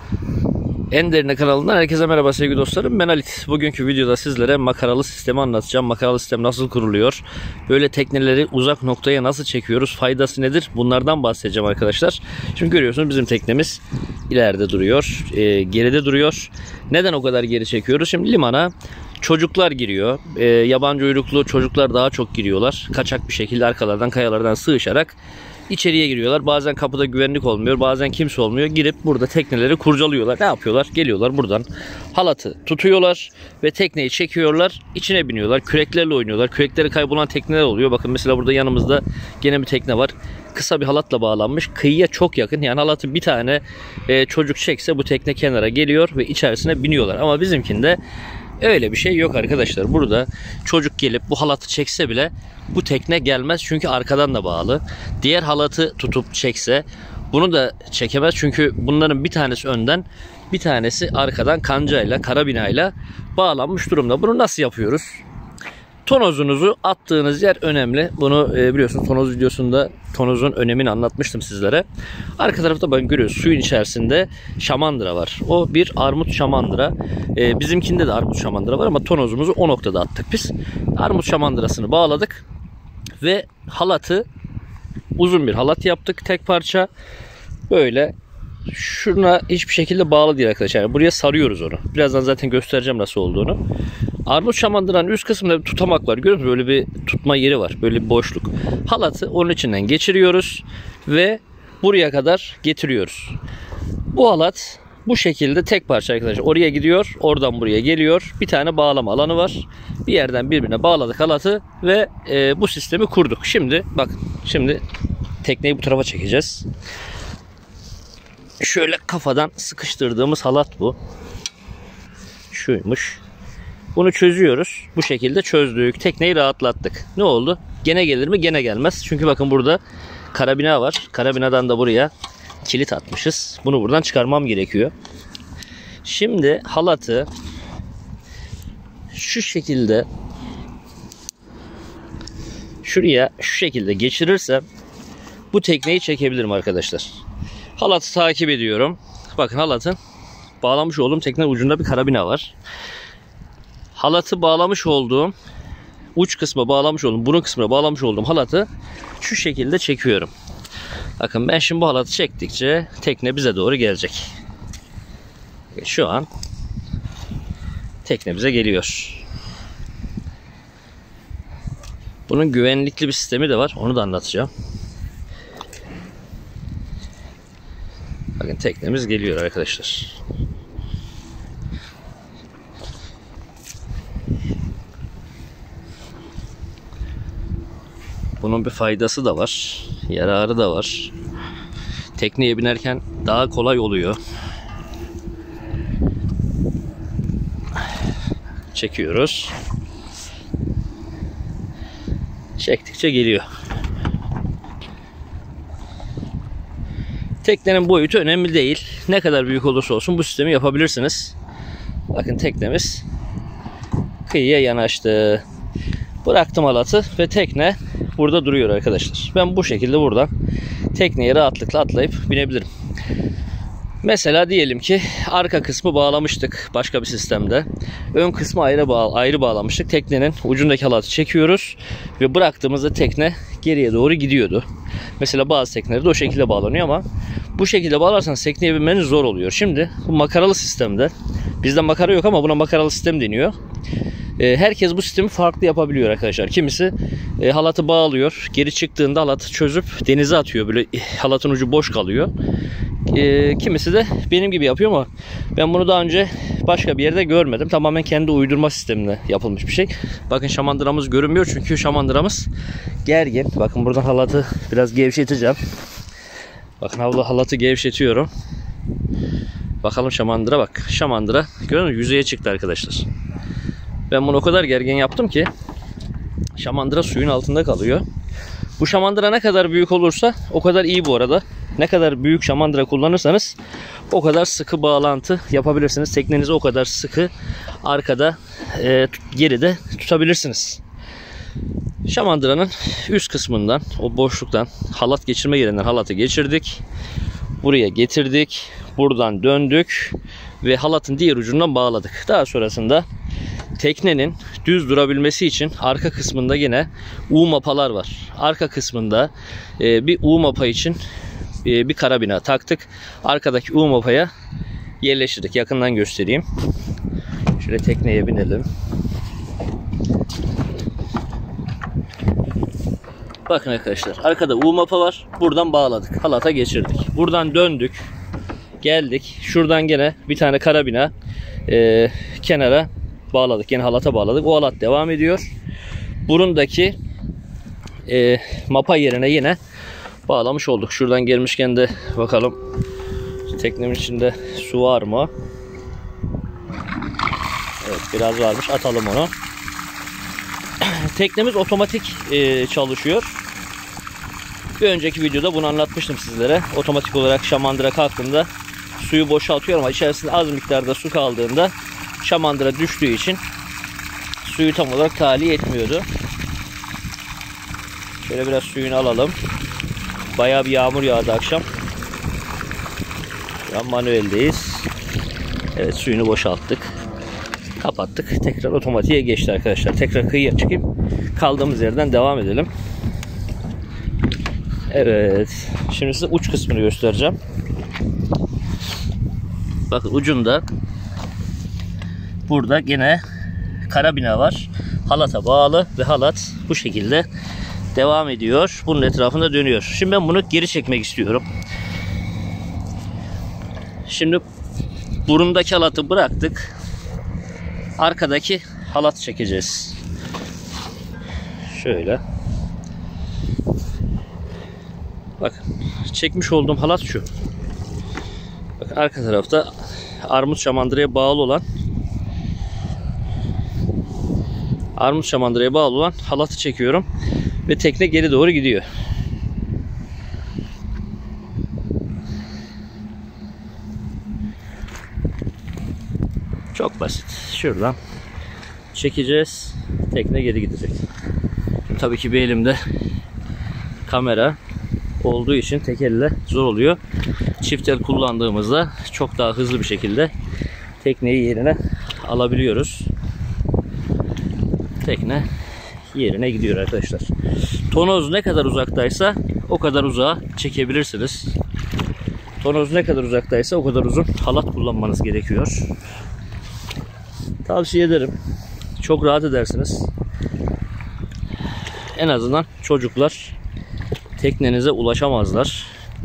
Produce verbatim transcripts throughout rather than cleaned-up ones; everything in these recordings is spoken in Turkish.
En Derine kanalından herkese merhaba sevgili dostlarım. Ben Halit. Bugünkü videoda sizlere makaralı sistemi anlatacağım. Makaralı sistem nasıl kuruluyor? Böyle tekneleri uzak noktaya nasıl çekiyoruz? Faydası nedir? Bunlardan bahsedeceğim arkadaşlar. Şimdi görüyorsunuz bizim teknemiz ileride duruyor. E, geride duruyor. Neden o kadar geri çekiyoruz? Şimdi limana çocuklar giriyor. E, yabancı uyruklu çocuklar daha çok giriyorlar. Kaçak bir şekilde arkalardan, kayalardan sığışarak İçeriye giriyorlar. Bazen kapıda güvenlik olmuyor. Bazen kimse olmuyor. Girip burada tekneleri kurcalıyorlar. Ne yapıyorlar? Geliyorlar buradan halatı tutuyorlar ve tekneyi çekiyorlar. İçine biniyorlar. Küreklerle oynuyorlar. Kürekleri kaybolan tekneler oluyor. Bakın mesela burada yanımızda gene bir tekne var. Kısa bir halatla bağlanmış. Kıyıya çok yakın. Yani halatı bir tane e, çocuk çekse bu tekne kenara geliyor ve içerisine biniyorlar. Ama bizimkinde öyle bir şey yok arkadaşlar. Burada çocuk gelip bu halatı çekse bile bu tekne gelmez. Çünkü arkadan da bağlı. Diğer halatı tutup çekse bunu da çekemez. Çünkü bunların bir tanesi önden, bir tanesi arkadan kancayla, karabinayla bağlanmış durumda. Bunu nasıl yapıyoruz? Tonozunuzu attığınız yer önemli. Bunu e, biliyorsunuz tonoz videosunda tonozun önemini anlatmıştım sizlere. Arka tarafta bakın görüyoruz suyun içerisinde şamandıra var. O bir armut şamandıra. E, bizimkinde de armut şamandıra var ama tonozumuzu o noktada attık biz. Armut şamandırasını bağladık ve halatı uzun bir halat yaptık tek parça. Böyle şuna hiçbir şekilde bağlı değil arkadaşlar. Yani buraya sarıyoruz onu. Birazdan zaten göstereceğim nasıl olduğunu. Armut şamandıranın üst kısmında bir tutamak var. Görüyor musunuz? Böyle bir tutma yeri var. Böyle bir boşluk. Halatı onun içinden geçiriyoruz ve buraya kadar getiriyoruz. Bu halat bu şekilde tek parça arkadaşlar. Oraya gidiyor, oradan buraya geliyor. Bir tane bağlama alanı var. Bir yerden birbirine bağladık halatı ve e, bu sistemi kurduk. Şimdi bak, şimdi tekneyi bu tarafa çekeceğiz. Şöyle kafadan sıkıştırdığımız halat bu. Şuymuş. Bunu çözüyoruz. Bu şekilde çözdük. Tekneyi rahatlattık. Ne oldu? Gene gelir mi? Gene gelmez. Çünkü bakın burada karabina var. Karabinadan da buraya kilit atmışız. Bunu buradan çıkarmam gerekiyor. Şimdi halatı şu şekilde şuraya şu şekilde geçirirsem bu tekneyi çekebilirim arkadaşlar. Halatı takip ediyorum. Bakın halatın bağlamış olduğum teknenin ucunda bir karabina var. Halatı bağlamış olduğum uç kısma bağlamış olduğum burun kısmına bağlamış olduğum halatı şu şekilde çekiyorum. Bakın ben şimdi bu halatı çektikçe tekne bize doğru gelecek. Şu an tekne bize geliyor. Bunun güvenlikli bir sistemi de var. Onu da anlatacağım. Bakın teknemiz geliyor arkadaşlar. Bunun bir faydası da var. Yararı da var. Tekneye binerken daha kolay oluyor. Çekiyoruz. Çektikçe geliyor. Teknenin boyutu önemli değil. Ne kadar büyük olursa olsun bu sistemi yapabilirsiniz. Bakın teknemiz kıyıya yanaştı. Bıraktım halatı ve tekne burada duruyor arkadaşlar. Ben bu şekilde buradan tekneye rahatlıkla atlayıp binebilirim. Mesela diyelim ki arka kısmı bağlamıştık başka bir sistemde. Ön kısmı ayrı, bağ ayrı bağlamıştık. Teknenin ucundaki halatı çekiyoruz ve bıraktığımızda tekne geriye doğru gidiyordu. Mesela bazı teknelerde o şekilde bağlanıyor ama bu şekilde bağlarsanız tekneye binmeniz zor oluyor. Şimdi bu makaralı sistemde, bizde makara yok ama buna makaralı sistem deniyor. Herkes bu sistemi farklı yapabiliyor arkadaşlar. Kimisi e, halatı bağlıyor. Geri çıktığında halatı çözüp denize atıyor. Böyle halatın ucu boş kalıyor. E, kimisi de benim gibi yapıyor ama ben bunu daha önce başka bir yerde görmedim. Tamamen kendi uydurma sistemine yapılmış bir şey. Bakın şamandıramız görünmüyor çünkü şamandıramız gergin. Bakın buradan halatı biraz gevşeteceğim. Bakın halatı gevşetiyorum. Bakalım şamandıra bak. Şamandıra görüyor musunuz? Yüzeye çıktı arkadaşlar. Ben bunu o kadar gergin yaptım ki şamandıra suyun altında kalıyor. Bu şamandıra ne kadar büyük olursa o kadar iyi bu arada. Ne kadar büyük şamandıra kullanırsanız o kadar sıkı bağlantı yapabilirsiniz. Teknenizi o kadar sıkı arkada e, geride tutabilirsiniz. Şamandıranın üst kısmından, o boşluktan, halat geçirme yerinden halatı geçirdik. Buraya getirdik. buradan döndük ve halatın diğer ucundan bağladık. Daha sonrasında teknenin düz durabilmesi için arka kısmında yine U mapalar var. Arka kısmında e, bir U mapa için e, bir karabina taktık. Arkadaki U mapaya yerleştirdik. Yakından göstereyim. Şöyle tekneye binelim. Bakın arkadaşlar, arkada U mapa var. Buradan bağladık. Halata geçirdik. Buradan döndük. Geldik. Şuradan gene bir tane karabina e, kenara bağladık. Yine halata bağladık. O halat devam ediyor. Burundaki e, mapa yerine yine bağlamış olduk. Şuradan gelmişken de bakalım teknemin içinde su var mı? Evet, biraz varmış. Atalım onu. Teknemiz otomatik e, çalışıyor. Bir önceki videoda bunu anlatmıştım sizlere. Otomatik olarak şamandıra kalktığında suyu boşaltıyor ama içerisinde az miktarda su kaldığında şamandıra düştüğü için suyu tam olarak tahliye etmiyordu. Şöyle biraz suyunu alalım. Bayağı bir yağmur yağdı akşam. Şu an manueldeyiz. Evet, suyunu boşalttık. Kapattık. Tekrar otomatiğe geçti arkadaşlar. Tekrar kıyıya çıkayım. Kaldığımız yerden devam edelim. Evet. Şimdi size uç kısmını göstereceğim. Bakın ucunda burada yine karabina var. Halata bağlı ve halat bu şekilde devam ediyor. Bunun etrafında dönüyor. Şimdi ben bunu geri çekmek istiyorum. Şimdi burundaki halatı bıraktık. Arkadaki halat çekeceğiz. Şöyle. Bakın, çekmiş olduğum halat şu. Bakın, arka tarafta armut şamandıraya bağlı olan armut şamandıraya bağlı olan halatı çekiyorum ve tekne geri doğru gidiyor. Çok basit. Şuradan çekeceğiz. Tekne geri gidecek. Tabii ki bir elimde kamera olduğu için tek elle zor oluyor. Çift el kullandığımızda çok daha hızlı bir şekilde tekneyi yerine alabiliyoruz. Tekne yerine gidiyor arkadaşlar. Tonoz ne kadar uzaktaysa o kadar uzağa çekebilirsiniz. Tonoz ne kadar uzaktaysa o kadar uzun halat kullanmanız gerekiyor. Tavsiye ederim. Çok rahat edersiniz. En azından çocuklar teknenize ulaşamazlar.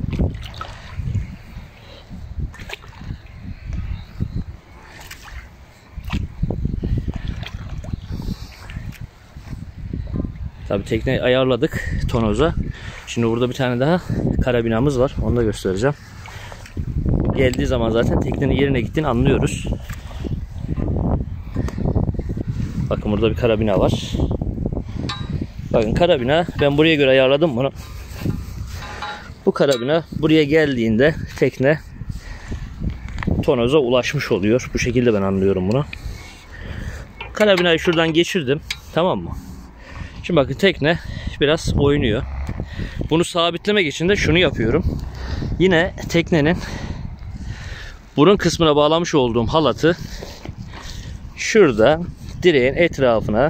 Tabii tekneyi ayarladık tonoza. Şimdi burada bir tane daha karabinamız var. Onu da göstereceğim. Geldiği zaman zaten teknenin yerine gittiğini anlıyoruz. Bakın burada bir karabina var. Bakın karabina, ben buraya göre ayarladım bunu. Bu karabina buraya geldiğinde tekne tonoza ulaşmış oluyor. Bu şekilde ben anlıyorum bunu. Karabinayı şuradan geçirdim. Tamam mı? Şimdi bakın tekne biraz oynuyor. Bunu sabitlemek için de şunu yapıyorum. Yine teknenin burun kısmına bağlamış olduğum halatı şurada direğin etrafına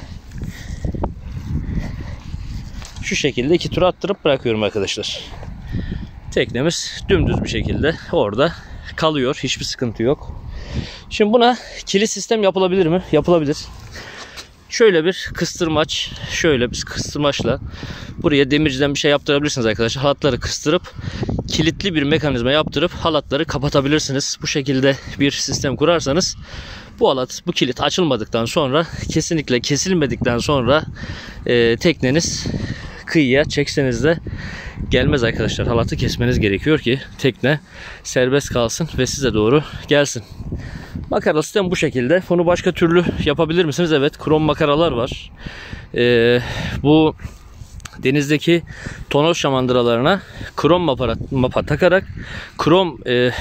şu şekilde iki tur attırıp bırakıyorum arkadaşlar. Teknemiz dümdüz bir şekilde orada kalıyor. Hiçbir sıkıntı yok. Şimdi buna kilit sistem yapılabilir mi? Yapılabilir. Şöyle bir kıstırmaç, şöyle bir kıstırmaçla buraya demirciden bir şey yaptırabilirsiniz arkadaşlar. Halatları kıstırıp kilitli bir mekanizma yaptırıp halatları kapatabilirsiniz. Bu şekilde bir sistem kurarsanız bu halat, bu kilit açılmadıktan sonra, kesinlikle kesilmedikten sonra e, tekneniz kıyıya çekseniz de gelmez arkadaşlar. Halatı kesmeniz gerekiyor ki tekne serbest kalsın ve size doğru gelsin. Makaralı sistem bu şekilde. Bunu başka türlü yapabilir misiniz? Evet, krom makaralar var. Ee, bu denizdeki tonoz şamandıralarına krom mapa, mapa takarak krom e,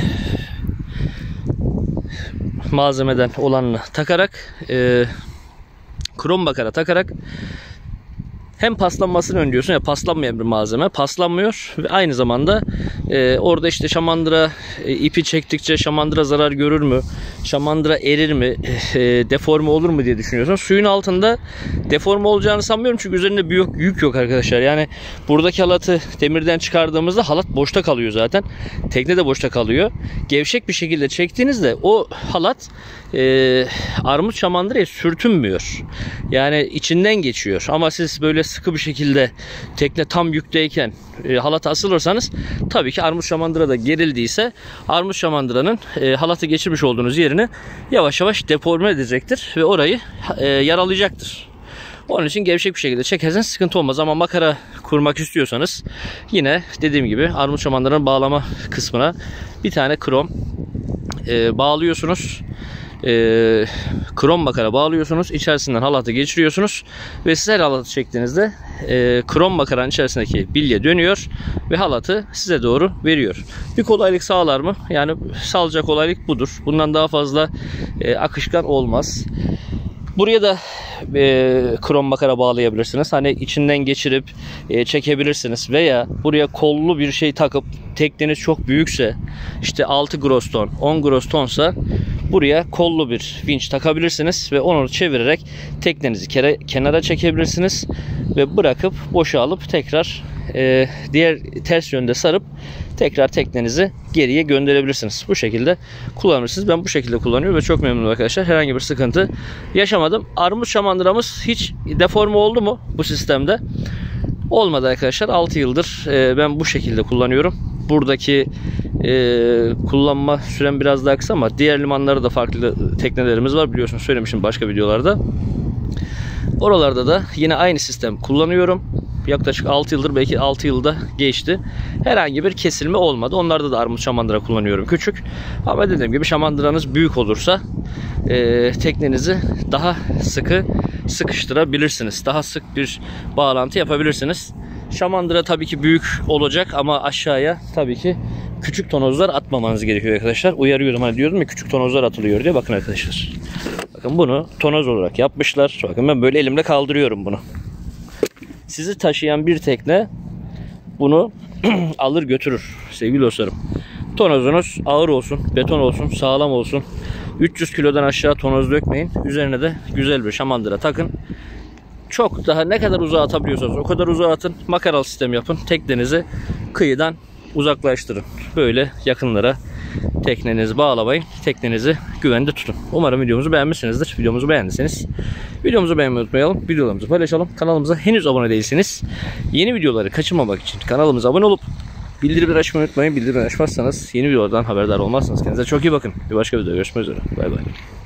malzemeden olanını takarak e, krom makara takarak hem paslanmasını önlüyorsun, ya paslanmayan bir malzeme, paslanmıyor ve aynı zamanda e, orada işte şamandıra e, ipi çektikçe şamandıra zarar görür mü, şamandıra erir mi, e, deforme olur mu diye düşünüyorsun. Suyun altında deforme olacağını sanmıyorum çünkü üzerinde büyük yük yok arkadaşlar. Yani buradaki halatı demirden çıkardığımızda halat boşta kalıyor zaten. Tekne de boşta kalıyor. Gevşek bir şekilde çektiğinizde o halat e, armut şamandıraya sürtünmüyor. Yani içinden geçiyor. Ama siz böyle sıkı bir şekilde tekne tam yükteyken e, halata asılırsanız tabii ki armut şamandıra da gerildiyse armut şamandıranın e, halatı geçirmiş olduğunuz yerini yavaş yavaş deforme edecektir ve orayı e, yaralayacaktır. Onun için gevşek bir şekilde çekerseniz sıkıntı olmaz. Ama makara kurmak istiyorsanız yine dediğim gibi armut şamandıranın bağlama kısmına bir tane krom e, bağlıyorsunuz. E, krom makara bağlıyorsunuz. İçerisinden halatı geçiriyorsunuz. Ve siz her halatı çektiğinizde e, krom makaranın içerisindeki bilye dönüyor ve halatı size doğru veriyor. Bir kolaylık sağlar mı? Yani sağlayacak kolaylık budur. Bundan daha fazla e, akışkan olmaz. Buraya da e, krom makara bağlayabilirsiniz. Hani içinden geçirip e, çekebilirsiniz. Veya buraya kollu bir şey takıp tekneniz çok büyükse, işte altı gross ton, on gross tonsa buraya kollu bir vinç takabilirsiniz ve onu çevirerek teknenizi kere, kenara çekebilirsiniz ve bırakıp boşa alıp tekrar e, diğer ters yönde sarıp tekrar teknenizi geriye gönderebilirsiniz. Bu şekilde kullanırsınız. Ben bu şekilde kullanıyorum ve çok memnunum arkadaşlar. Herhangi bir sıkıntı yaşamadım. Armut şamandıramız hiç deforme oldu mu bu sistemde? Olmadı arkadaşlar. altı yıldır e, ben bu şekilde kullanıyorum. Buradaki e, kullanma sürem biraz daha kısa ama diğer limanlarda da farklı teknelerimiz var. Biliyorsunuz, söylemişim başka videolarda. Oralarda da yine aynı sistem kullanıyorum. Yaklaşık altı yıldır, belki altı yılda geçti. Herhangi bir kesilme olmadı. Onlarda da armut şamandıra kullanıyorum, küçük. Ama dediğim gibi şamandıranız büyük olursa e, teknenizi daha sıkı sıkıştırabilirsiniz. Daha sık bir bağlantı yapabilirsiniz. Şamandıra tabii ki büyük olacak ama aşağıya tabii ki küçük tonozlar atmamanız gerekiyor arkadaşlar. Uyarıyorum, hani diyordum ya küçük tonozlar atılıyor diye. Bakın arkadaşlar. Bakın bunu tonoz olarak yapmışlar. Bakın ben böyle elimle kaldırıyorum bunu. Sizi taşıyan bir tekne bunu alır götürür sevgili dostlarım. Tonozunuz ağır olsun, beton olsun, sağlam olsun. üç yüz kilodan aşağı tonoz dökmeyin. Üzerine de güzel bir şamandıra takın. Çok daha ne kadar uzağa atabiliyorsanız o kadar uzağa atın. Makaralı sistem yapın. Teknenizi kıyıdan uzaklaştırın. Böyle yakınlara teknenizi bağlamayın. Teknenizi güvende tutun. Umarım videomuzu beğenmişsinizdir. Videomuzu beğendiyseniz videomuzu beğenmeyi unutmayalım. Videolarımızı paylaşalım. Kanalımıza henüz abone değilseniz yeni videoları kaçırmamak için kanalımıza abone olup bildirimleri açmayı unutmayın. Bildirimleri açmazsanız yeni videolardan haberdar olmazsınız. Kendinize çok iyi bakın. Bir başka videoda görüşmek üzere. Bay bay.